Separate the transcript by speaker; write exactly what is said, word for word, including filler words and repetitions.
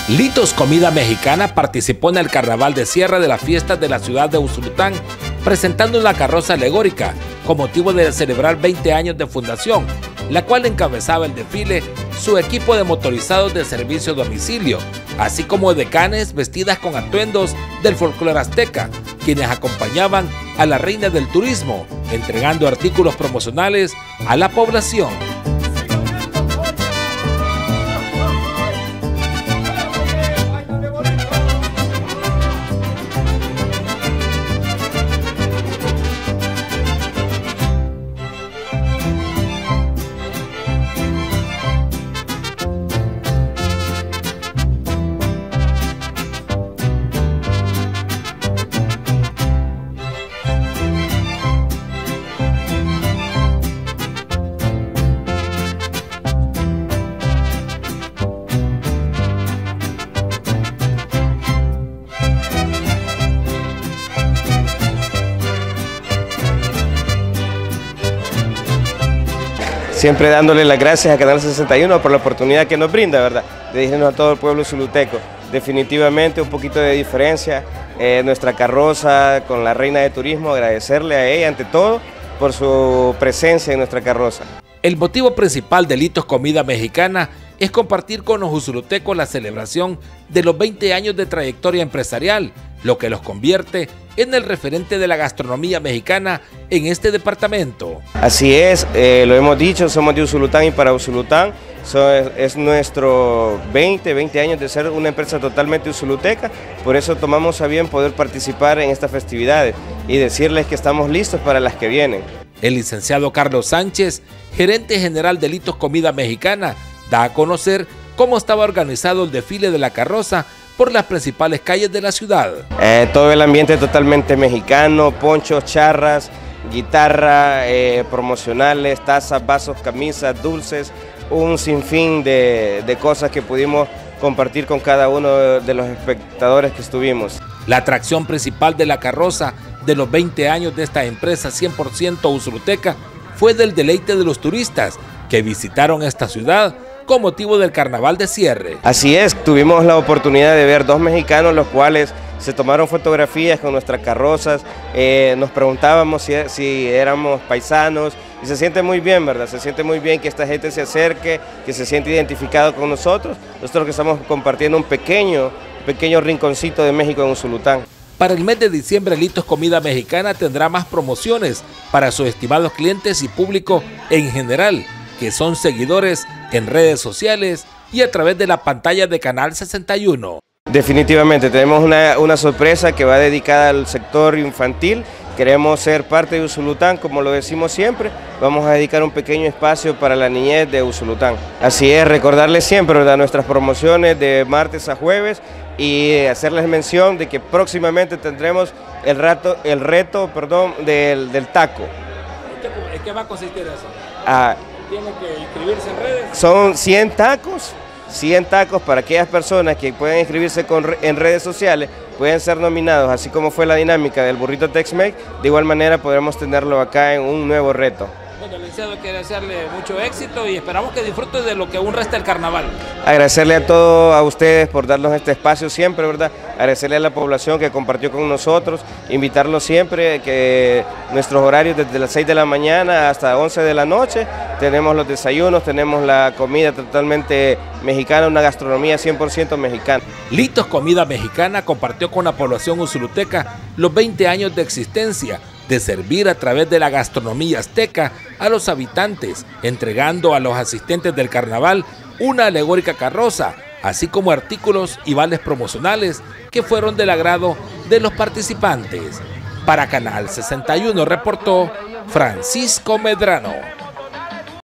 Speaker 1: Litos Comida Mexicana participó en el Carnaval de Cierre de las fiestas de la ciudad de Usulután, presentando una carroza alegórica con motivo de celebrar veinte años de fundación, la cual encabezaba el desfile su equipo de motorizados de servicio a domicilio, así como decanes vestidas con atuendos del folclore azteca, quienes acompañaban a la reina del turismo, entregando artículos promocionales a la población.
Speaker 2: Siempre dándole las gracias a Canal sesenta y uno por la oportunidad que nos brinda, ¿verdad?, de dirigirnos a todo el pueblo zuluteco. Definitivamente un poquito de diferencia, eh, nuestra carroza con la reina de turismo, agradecerle a ella ante todo por su presencia en nuestra carroza.
Speaker 1: El motivo principal de Litos Comida Mexicana es compartir con los usulutecos la celebración de los veinte años de trayectoria empresarial, lo que los convierte en el referente de la gastronomía mexicana en este departamento.
Speaker 2: Así es, eh, lo hemos dicho, somos de Usulután y para Usulután, so, es, es nuestro veinte, veinte años de ser una empresa totalmente usuluteca, por eso tomamos a bien poder participar en estas festividades y decirles que estamos listos para las que vienen.
Speaker 1: El licenciado Carlos Sánchez, gerente general de Litos Comida Mexicana, da a conocer cómo estaba organizado el desfile de la carroza por las principales calles de la ciudad.
Speaker 2: Eh, todo el ambiente totalmente mexicano, ponchos, charras, guitarra, eh, promocionales, tazas, vasos, camisas, dulces, un sinfín de, de cosas que pudimos compartir con cada uno de los espectadores que estuvimos.
Speaker 1: La atracción principal de la carroza de los veinte años de esta empresa cien por ciento usuluteca fue del deleite de los turistas que visitaron esta ciudad con motivo del Carnaval de Cierre.
Speaker 2: Así es, tuvimos la oportunidad de ver dos mexicanos los cuales se tomaron fotografías con nuestras carrozas, eh, nos preguntábamos si, si éramos paisanos y se siente muy bien, ¿verdad? Se siente muy bien que esta gente se acerque, que se siente identificado con nosotros, nosotros que estamos compartiendo un pequeño, pequeño rinconcito de México en Usulután.
Speaker 1: Para el mes de diciembre, Litos Comida Mexicana tendrá más promociones para sus estimados clientes y público en general, que son seguidores en redes sociales y a través de la pantalla de Canal sesenta y uno.
Speaker 2: Definitivamente, tenemos una, una sorpresa que va dedicada al sector infantil. Queremos ser parte de Usulután, como lo decimos siempre, vamos a dedicar un pequeño espacio para la niñez de Usulután. Así es, recordarles siempre, ¿verdad?, nuestras promociones de martes a jueves y hacerles mención de que próximamente tendremos el, rato, el reto perdón, del, del taco.
Speaker 1: ¿En qué va a consistir eso?
Speaker 2: Ah,
Speaker 1: ¿Tiene que inscribirse en redes?
Speaker 2: Son cien tacos, cien tacos para aquellas personas que pueden inscribirse con, en redes sociales, pueden ser nominados, así como fue la dinámica del burrito Tex-Mex, de igual manera podremos tenerlo acá en un nuevo reto.
Speaker 1: Bueno, licenciado, quiero desearle mucho éxito y esperamos que disfrute de lo que aún resta el carnaval.
Speaker 2: Agradecerle a todos a ustedes por darnos este espacio siempre, ¿verdad? Agradecerle a la población que compartió con nosotros, invitarlos siempre, que nuestros horarios desde las seis de la mañana hasta once de la noche, tenemos los desayunos, tenemos la comida totalmente mexicana, una gastronomía cien por ciento mexicana.
Speaker 1: Litos Comida Mexicana compartió con la población usuluteca los veinte años de existencia, de servir a través de la gastronomía azteca a los habitantes, entregando a los asistentes del carnaval una alegórica carroza, así como artículos y vales promocionales que fueron del agrado de los participantes. Para Canal sesenta y uno reportó Francisco Medrano.